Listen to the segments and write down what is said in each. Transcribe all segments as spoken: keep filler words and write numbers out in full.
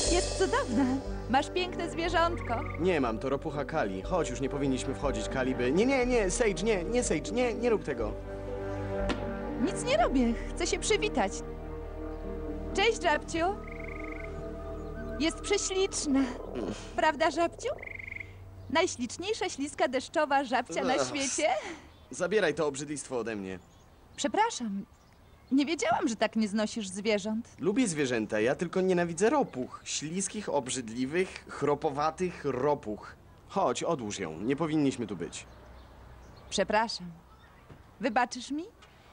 Jest cudowna. Masz piękne zwierzątko. Nie mam, to ropucha Kali. Chodź, już nie powinniśmy wchodzić, Kali by... Nie, nie, nie, Sage, nie, nie, Sage, nie, nie rób tego. Nic nie robię. Chcę się przywitać. Cześć, żabciu. Jest prześliczna. Prawda, żabciu? Najśliczniejsza śliska deszczowa żabcia na świecie? Zabieraj to obrzydlistwo ode mnie. Przepraszam. Nie wiedziałam, że tak nie znosisz zwierząt. Lubię zwierzęta, ja tylko nienawidzę ropuch. Śliskich, obrzydliwych, chropowatych ropuch. Chodź, odłóż ją. Nie powinniśmy tu być. Przepraszam. Wybaczysz mi?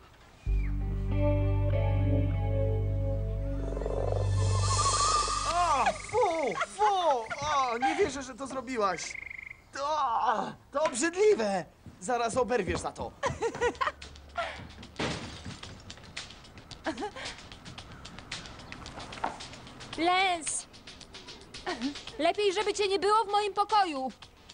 O, fu, fu! O, nie wierzę, że to zrobiłaś. To, to obrzydliwe. Zaraz oberwiesz za to. Lens! Lepiej, żeby cię nie było w moim pokoju.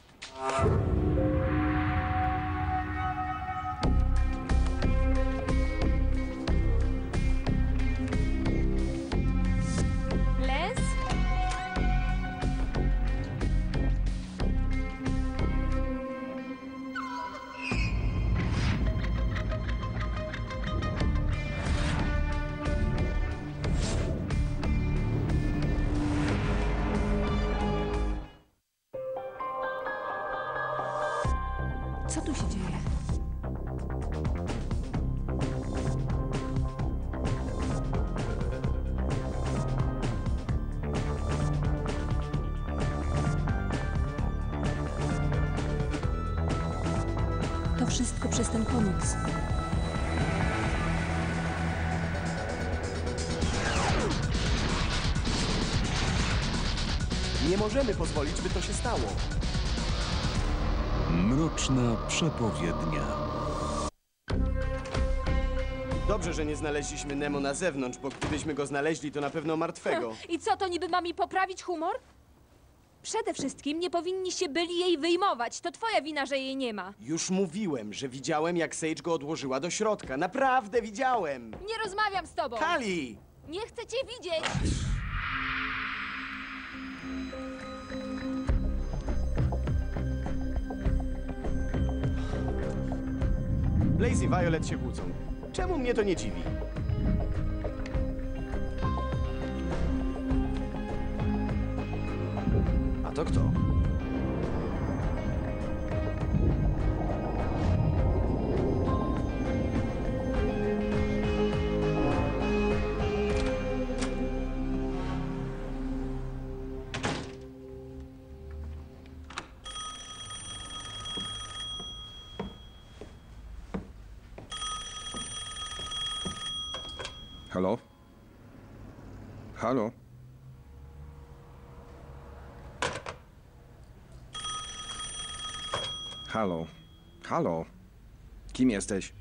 Lens? Co tu się dzieje? To wszystko przez ten komiks. Nie możemy pozwolić, by to się stało. Mroczna przepowiednia. Dobrze, że nie znaleźliśmy Nemo na zewnątrz, bo gdybyśmy go znaleźli, to na pewno martwego. I co, to niby ma mi poprawić humor? Przede wszystkim nie powinniście byli jej wyjmować. To twoja wina, że jej nie ma. Już mówiłem, że widziałem, jak Sage go odłożyła do środka. Naprawdę widziałem! Nie rozmawiam z tobą. Kali! Nie chcę cię widzieć. Blaze i Violet się kłócą. Czemu mnie to nie dziwi? A to kto? Halo? Halo? Halo? Halo? Kim jesteś?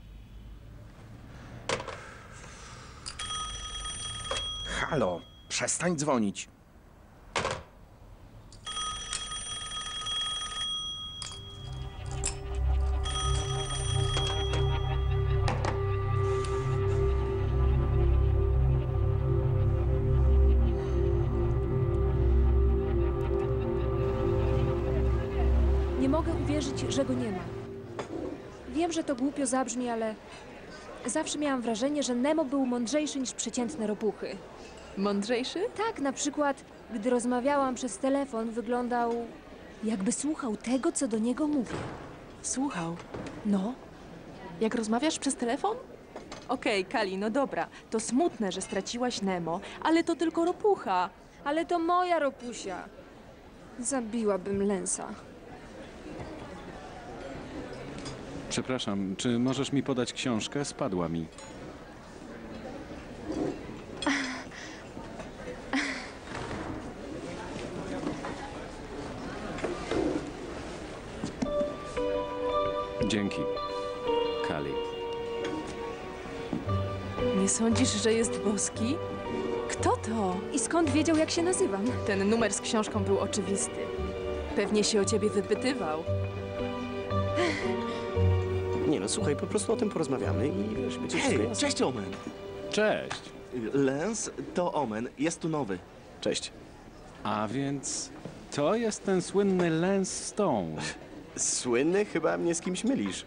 Halo? Przestań dzwonić. Nie mogę uwierzyć, że go nie ma. Wiem, że to głupio zabrzmi, ale zawsze miałam wrażenie, że Nemo był mądrzejszy niż przeciętne ropuchy. Mądrzejszy? Tak, na przykład, gdy rozmawiałam przez telefon, wyglądał jakby słuchał tego, co do niego mówię. Słuchał. No, Jak rozmawiasz przez telefon? Okej, Kali, no dobra. To smutne, że straciłaś Nemo, ale to tylko ropucha. ale to moja ropusia. Zabiłabym Lensa. Przepraszam, czy możesz mi podać książkę? Spadła mi. Dzięki, Kali. Nie sądzisz, że jest boski? Kto to? I skąd wiedział, jak się nazywam? Ten numer z książką był oczywisty. Pewnie się o ciebie wypytywał. Nie no, słuchaj, po prostu o tym porozmawiamy i wiesz, będzie wszystko Hej, jasne. cześć Omen. Cześć. Lens to Omen, jest tu nowy. Cześć. A więc to jest ten słynny Lance Stone. Słynny? Chyba mnie z kimś mylisz.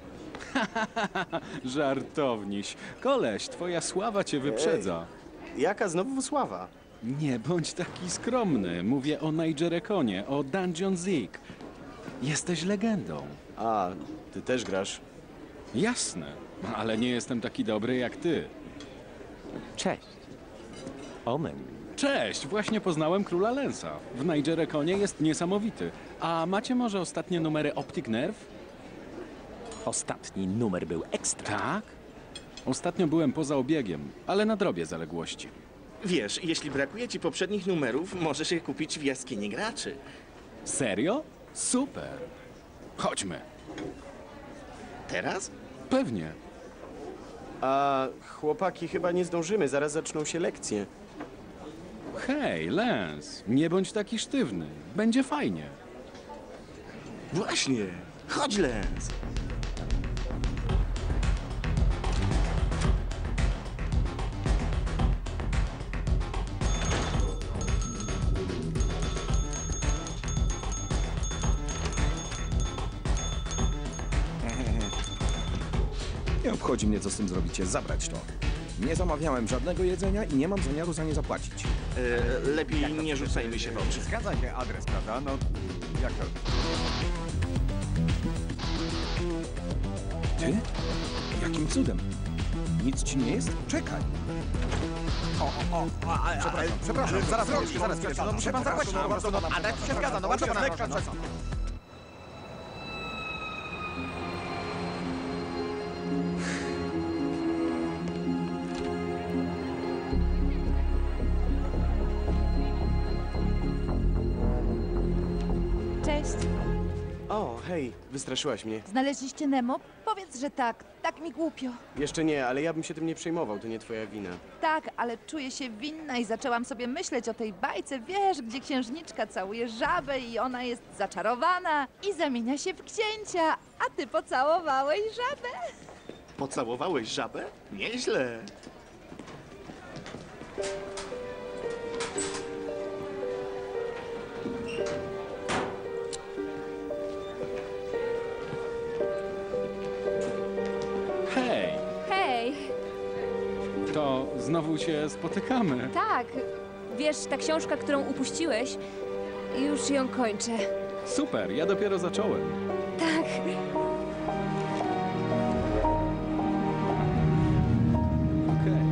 Żartowniś. Koleś, twoja sława cię wyprzedza. Jaka znowu sława? Nie bądź taki skromny. Mówię o Nigerekonie, o Dungeon Zeke. Jesteś legendą. A, ty też grasz. Jasne, ale nie jestem taki dobry jak ty. Cześć. Omen. Cześć, właśnie poznałem króla Lensa. W Nigerekonie jest niesamowity. A macie może ostatnie numery Optic Nerve? Ostatni numer był ekstra. Tak? Ostatnio byłem poza obiegiem, ale nadrobię zaległości. Wiesz, jeśli brakuje ci poprzednich numerów, możesz je kupić w jaskini graczy. Serio? Super. Chodźmy. Teraz? Pewnie. A chłopaki, chyba nie zdążymy, zaraz zaczną się lekcje. Hej, Lance, nie bądź taki sztywny. Będzie fajnie. Właśnie. Chodź, Lens. Nie obchodzi mnie, co z tym zrobicie. Zabrać to. Nie zamawiałem żadnego jedzenia i nie mam zamiaru za nie zapłacić. E, lepiej nie rzucajmy się w oczy. Zgadza się adres, prawda? No, jak to? Ty? Jakim cudem? Nic ci nie jest? Czekaj. Przepraszam, przepraszam, zaraz, zaraz, zaraz, zaraz, no muszę pan zapłacić, no bardzo, no, adres się zgadza, no bardzo pana proszę, no. Cześć. O, hej, wystraszyłaś mnie. Znaleźliście Nemo? Powiedz, że tak. Tak mi głupio. Jeszcze nie, ale ja bym się tym nie przejmował, to nie twoja wina. Tak, ale czuję się winna i zaczęłam sobie myśleć o tej bajce, wiesz, gdzie księżniczka całuje żabę i ona jest zaczarowana i zamienia się w księcia, a ty pocałowałeś żabę. Pocałowałeś żabę? Nieźle. Hej, Hej, to znowu się spotykamy. tak. Wiesz, ta książka, którą upuściłeś, już ją kończę. Super, ja dopiero zacząłem. Tak. Okej.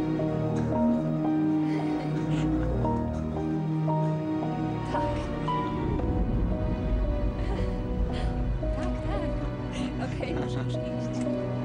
Tak. Tak, tak. Okej, możesz iść.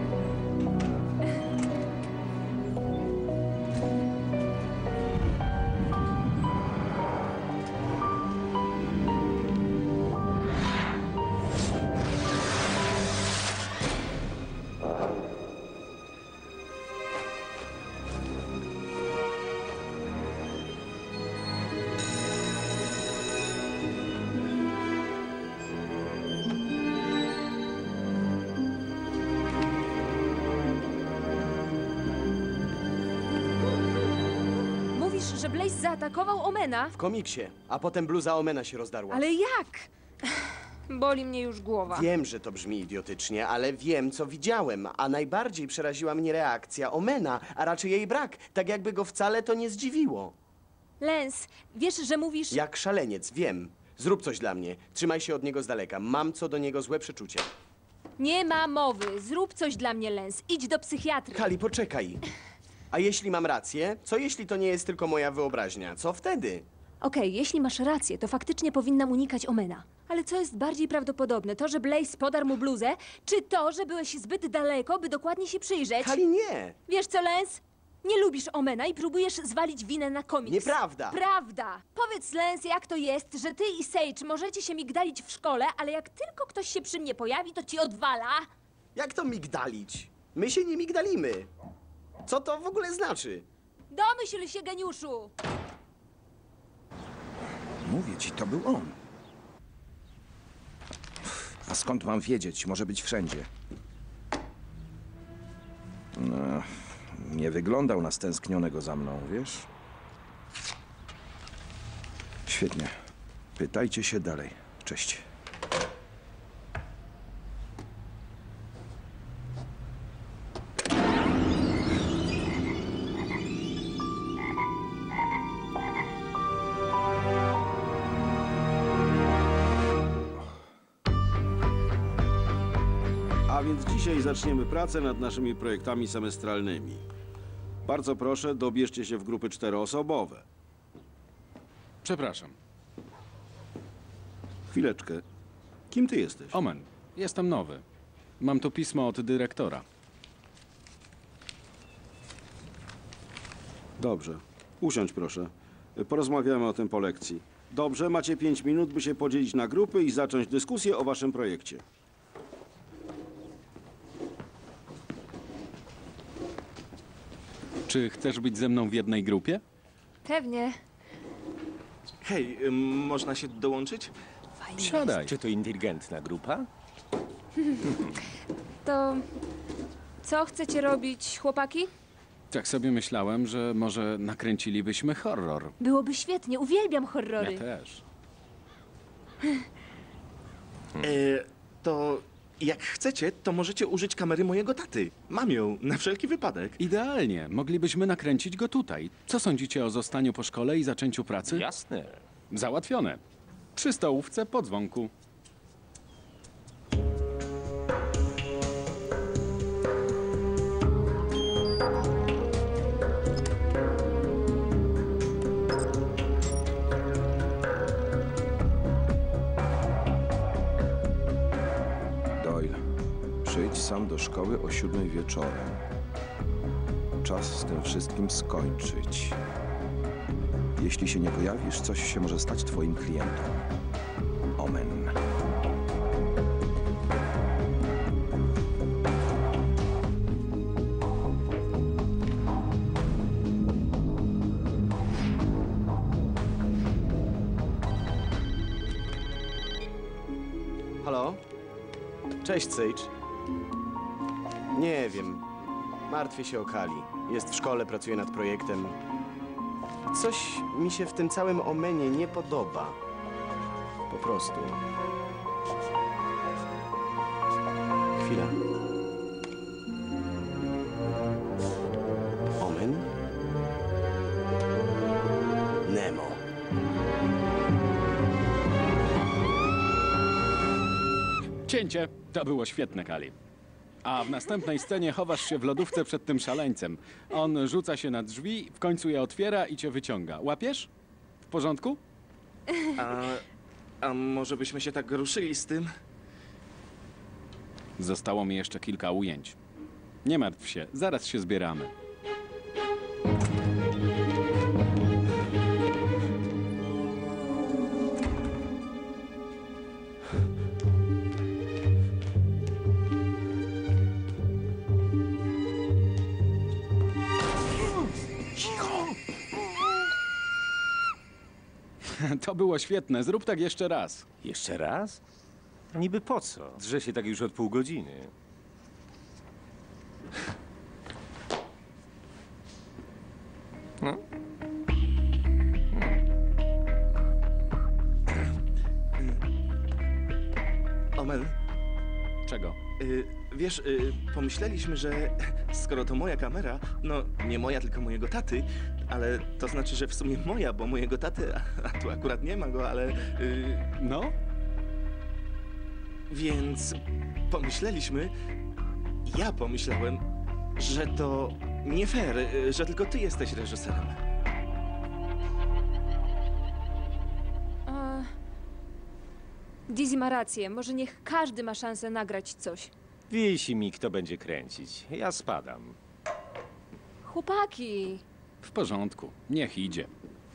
Mówisz, że Blaze zaatakował Omena? W komiksie, a potem bluza Omena się rozdarła. Ale jak? Boli mnie już głowa. Wiem, że to brzmi idiotycznie, ale wiem, co widziałem, a najbardziej przeraziła mnie reakcja Omena, a raczej jej brak, tak jakby go wcale to nie zdziwiło. Lance, wiesz, że mówisz... Jak szaleniec, wiem. Zrób coś dla mnie. Trzymaj się od niego z daleka. Mam co do niego złe przeczucie. Nie ma mowy. Zrób coś dla mnie, Lance. Idź do psychiatry. Kali, poczekaj. A jeśli mam rację? Co jeśli to nie jest tylko moja wyobraźnia? Co wtedy? Okej, jeśli masz rację, to faktycznie powinnam unikać Omena. Ale co jest bardziej prawdopodobne? To, że Blaze podarł mu bluzę, czy to, że byłeś zbyt daleko, by dokładnie się przyjrzeć? Kali, nie. Wiesz co, Lance? Nie lubisz Omena i próbujesz zwalić winę na komiks. Nieprawda. Prawda. Powiedz, Lance, jak to jest, że ty i Sage możecie się migdalić w szkole, ale jak tylko ktoś się przy mnie pojawi, to ci odwala? Jak to migdalić? My się nie migdalimy. Co to w ogóle znaczy? Domyśl się, geniuszu! Mówię ci, to był on. A skąd mam wiedzieć? Może być wszędzie. No, nie wyglądał na stęsknionego za mną, wiesz? Świetnie. Pytajcie się dalej. Cześć. A więc dzisiaj zaczniemy pracę nad naszymi projektami semestralnymi. Bardzo proszę, dobierzcie się w grupy czteroosobowe. Przepraszam. Chwileczkę. Kim ty jesteś? Omen, jestem nowy. Mam tu pismo od dyrektora. Dobrze. Usiądź proszę. Porozmawiamy o tym po lekcji. Dobrze, macie pięć minut, by się podzielić na grupy i zacząć dyskusję o waszym projekcie. Czy chcesz być ze mną w jednej grupie? Pewnie. Hej, ym, można się dołączyć? Siadaj. Czy to inteligentna grupa? To co chcecie robić, chłopaki? Tak sobie myślałem, że może nakręcilibyśmy horror. Byłoby świetnie, uwielbiam horrory. Ja też. E, to jak chcecie, to możecie użyć kamery mojego taty. Mam ją, na wszelki wypadek. Idealnie. Moglibyśmy nakręcić go tutaj. Co sądzicie o zostaniu po szkole i zaczęciu pracy? Jasne. Załatwione. Przy stołówce po dzwonku. Doyle, przyjdź sam do szkoły o siódmej wieczorem. Czas z tym wszystkim skończyć. Jeśli się nie pojawisz, coś się może stać twoim klientom. Omen. Halo? Cześć, Sage. Nie wiem. Martwię się o Kali. Jest w szkole, pracuje nad projektem. Coś mi się w tym całym Omenie nie podoba. Po prostu. Chwila. Omen? Nemo. Cięcie. To było świetne, Kali. A w następnej scenie chowasz się w lodówce przed tym szaleńcem. On rzuca się na drzwi, w końcu je otwiera i cię wyciąga. Łapiesz? W porządku? A, a może byśmy się tak ruszyli z tym? Zostało mi jeszcze kilka ujęć. Nie martw się, zaraz się zbieramy. To było świetne. Zrób tak jeszcze raz. Jeszcze raz? A niby po co? Drze się tak już od pół godziny. No. Omen, Czego? y, wiesz, y, pomyśleliśmy, że skoro to moja kamera, no nie moja, tylko mojego taty, ale to znaczy, że w sumie moja, bo mojego taty, a, a tu akurat nie ma go, ale... Y, No? Więc pomyśleliśmy, ja pomyślałem, że to nie fair, y, że tylko ty jesteś reżyserem. A... Dizzy ma rację. Może niech każdy ma szansę nagrać coś. Wisi mi, kto będzie kręcić. Ja spadam. Chłopaki! W porządku. Niech idzie.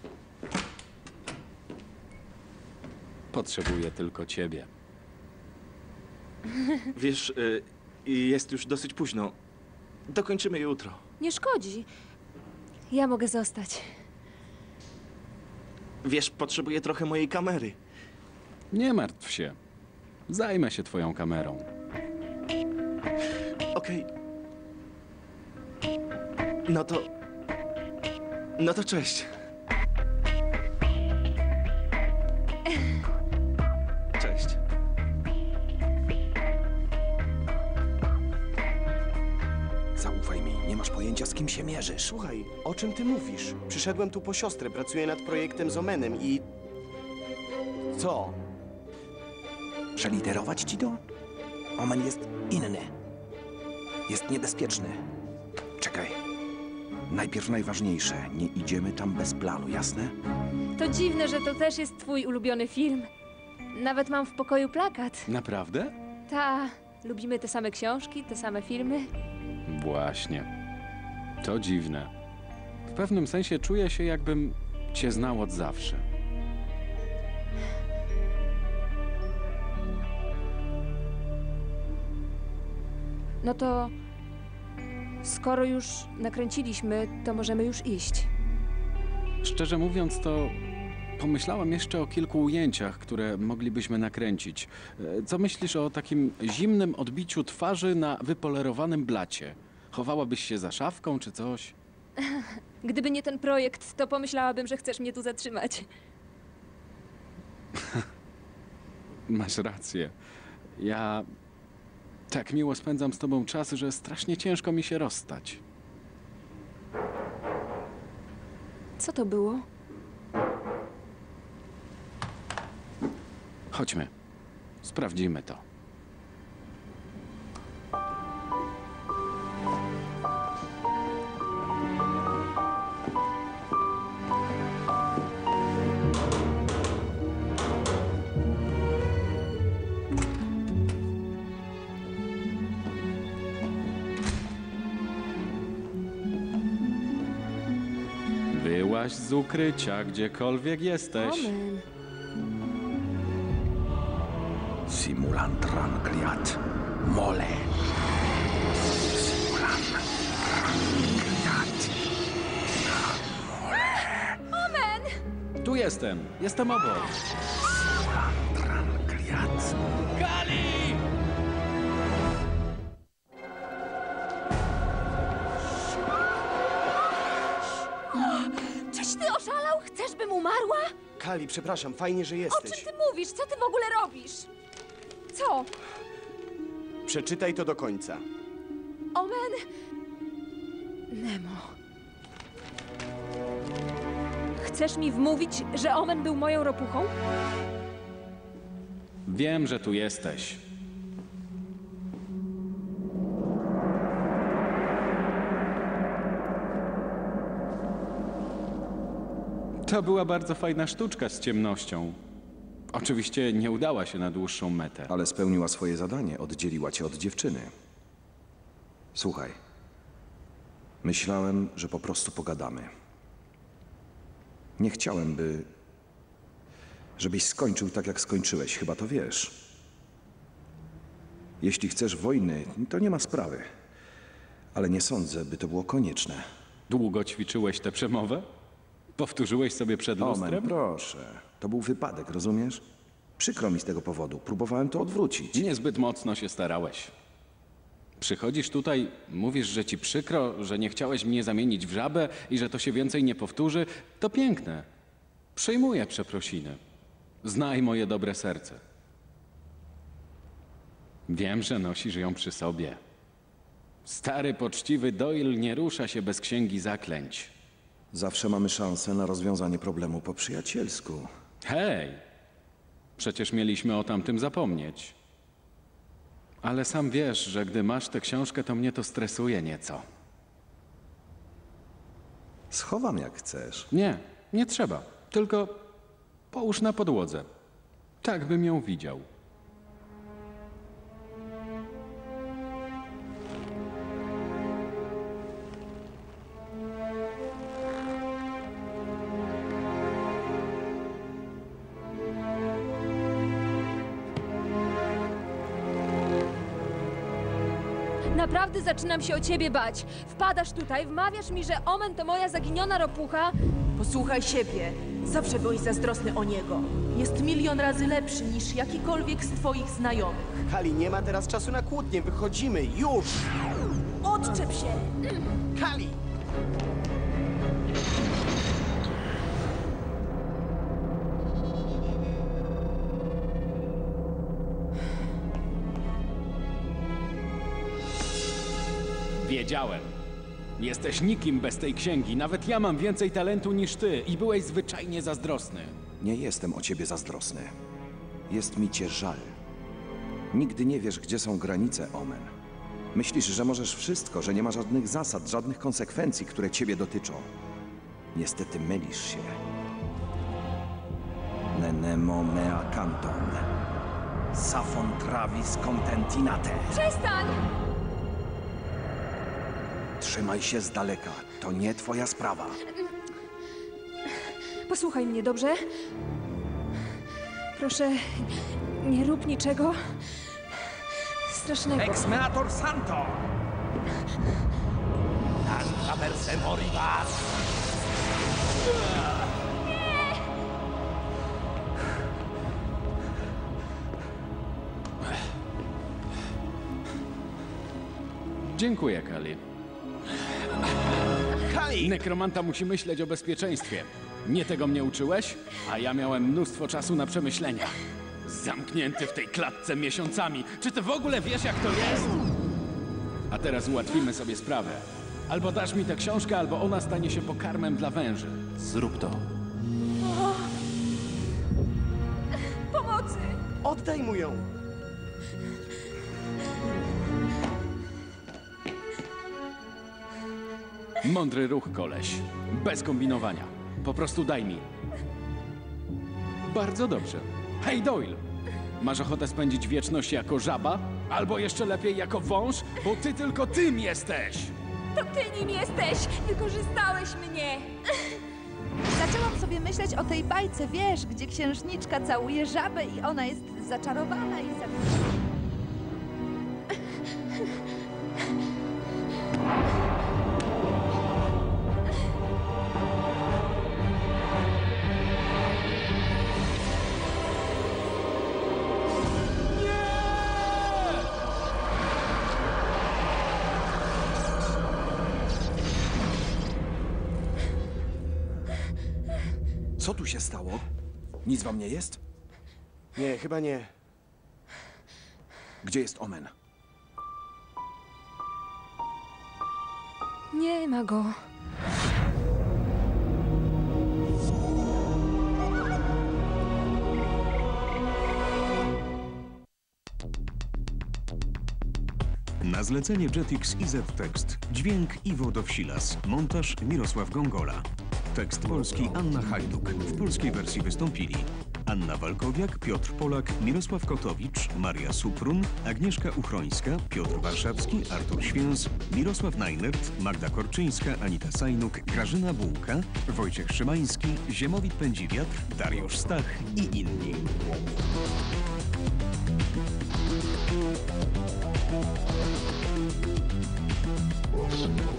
Potrzebuję tylko ciebie. Wiesz, y, jest już dosyć późno. Dokończymy jutro. Nie szkodzi. Ja mogę zostać. Wiesz, potrzebuję trochę mojej kamery. Nie martw się. Zajmę się twoją kamerą. Okej. No to... No to cześć. Cześć. Zaufaj mi, nie masz pojęcia, z kim się mierzysz. Słuchaj, o czym ty mówisz? Przyszedłem tu po siostrę, pracuję nad projektem z Omenem i... Co? Przeliterować ci to? Omen jest inny. Jest niebezpieczny. Czekaj. Najpierw najważniejsze. Nie idziemy tam bez planu, jasne? To dziwne, że to też jest twój ulubiony film. Nawet mam w pokoju plakat. Naprawdę? Ta, lubimy te same książki, te same filmy. Właśnie. To dziwne. W pewnym sensie czuję się, jakbym cię znał od zawsze. No to skoro już nakręciliśmy, to możemy już iść. Szczerze mówiąc, to pomyślałem jeszcze o kilku ujęciach, które moglibyśmy nakręcić. E, Co myślisz o takim zimnym odbiciu twarzy na wypolerowanym blacie? Chowałabyś się za szafką czy coś? Gdyby nie ten projekt, to pomyślałabym, że chcesz mnie tu zatrzymać. Masz rację. Ja tak miło spędzam z tobą czas, że strasznie ciężko mi się rozstać. Co to było? Chodźmy. Sprawdzimy to. Wyłaź z ukrycia, gdziekolwiek jesteś. Omen. Simulantran gliat. Mole. Simulantran gliat. Tu jestem. Jestem obok. Simulantran gliat. Kali! Czyś ty oszalał? Chcesz, bym umarła? Kali, przepraszam, fajnie, że O jesteś. czym ty mówisz? Co ty w ogóle robisz? Co? Przeczytaj to do końca. Omen? Nemo. Chcesz mi wmówić, że Omen był moją ropuchą? Wiem, że tu jesteś. To była bardzo fajna sztuczka z ciemnością. Oczywiście nie udała się na dłuższą metę. Ale spełniła swoje zadanie, oddzieliła cię od dziewczyny. Słuchaj. Myślałem, że po prostu pogadamy. Nie chciałem, by... żebyś skończył tak, jak skończyłeś. Chyba to wiesz. Jeśli chcesz wojny, to nie ma sprawy. Ale nie sądzę, by to było konieczne. Długo ćwiczyłeś tę przemowę? Powtórzyłeś sobie przed Omen, lustrem? proszę. To był wypadek, rozumiesz? Przykro mi z tego powodu. Próbowałem to odwrócić. Niezbyt mocno się starałeś. Przychodzisz tutaj, mówisz, że ci przykro, że nie chciałeś mnie zamienić w żabę i że to się więcej nie powtórzy. To piękne. Przyjmuję przeprosiny. Znaj moje dobre serce. Wiem, że nosisz ją przy sobie. Stary, poczciwy Doyle nie rusza się bez księgi zaklęć. Zawsze mamy szansę na rozwiązanie problemu po przyjacielsku. Hej! Przecież mieliśmy o tamtym zapomnieć. Ale sam wiesz, że gdy masz tę książkę, to mnie to stresuje nieco. Schowam jak chcesz. Nie, nie trzeba. Tylko połóż na podłodze. Tak bym ją widział. Naprawdę zaczynam się o ciebie bać. Wpadasz tutaj, wmawiasz mi, że Omen to moja zaginiona ropucha. Posłuchaj siebie. Zawsze byłeś zazdrosny o niego. Jest milion razy lepszy niż jakikolwiek z twoich znajomych. Kali, nie ma teraz czasu na kłótnie, wychodzimy, już! Odczep się! Kali! Wiedziałem. Jesteś nikim bez tej księgi. Nawet ja mam więcej talentu niż ty i byłeś zwyczajnie zazdrosny. Nie jestem o ciebie zazdrosny. Jest mi cię żal. Nigdy nie wiesz, gdzie są granice, Omen. Myślisz, że możesz wszystko, że nie ma żadnych zasad, żadnych konsekwencji, które ciebie dotyczą. Niestety mylisz się. Nenemo mea canton. Safon travis contentinate. Przestań! Trzymaj się z daleka. To nie twoja sprawa. Posłuchaj mnie, dobrze? Proszę, nie rób niczego strasznego. Exmeator Santo! Tanta merce moribas! Dziękuję, Kali. Kali! Nekromanta musi myśleć o bezpieczeństwie. Nie tego mnie uczyłeś, a ja miałem mnóstwo czasu na przemyślenia. Zamknięty w tej klatce miesiącami. Czy ty w ogóle wiesz, jak to jest? A teraz ułatwimy sobie sprawę. Albo dasz mi tę książkę, albo ona stanie się pokarmem dla węży. Zrób to. Pomocy! Oddaj mu ją! Mądry ruch, koleś. Bez kombinowania. Po prostu daj mi. Bardzo dobrze. Hej, Doyle! Masz ochotę spędzić wieczność jako żaba? Albo jeszcze lepiej jako wąż? Bo ty tylko tym jesteś! To ty nim jesteś! Wykorzystałeś mnie! Zaczęłam sobie myśleć o tej bajce, wiesz, gdzie księżniczka całuje żabę i ona jest zaczarowana i zakochana. Co tu się stało? Nic wam nie jest? Nie, chyba nie. Gdzie jest Omen? Nie ma go. Na zlecenie Jetix i Z-Tekst. Dźwięk Iwo Dowsilas. Montaż Mirosław Gongola. Tekst polski Anna Hajduk. W polskiej wersji wystąpili Anna Walkowiak, Piotr Polak, Mirosław Kotowicz, Maria Suprun, Agnieszka Uchrońska, Piotr Warszawski, Artur Święs, Mirosław Najnert, Magda Korczyńska, Anita Sajnuk, Grażyna Bułka, Wojciech Szymański, Ziemowit Pędziwiatr, Dariusz Stach i inni. Thank you.